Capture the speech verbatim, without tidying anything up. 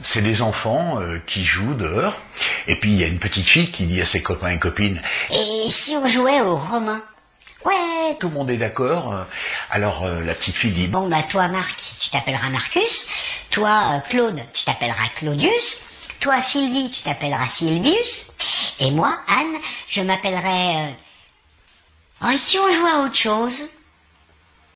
c'est des enfants euh, qui jouent dehors, et puis il y a une petite fille qui dit à ses copains et copines « Et si on jouait aux Romains ?» Ouais, tout le monde est d'accord. Alors euh, la petite fille dit « Bon bah toi Marc, tu t'appelleras Marcus, toi euh, Claude, tu t'appelleras Claudius, toi Sylvie, tu t'appelleras Sylvius, et moi Anne, je m'appellerai... Euh... Oh, et si on jouait à autre chose ?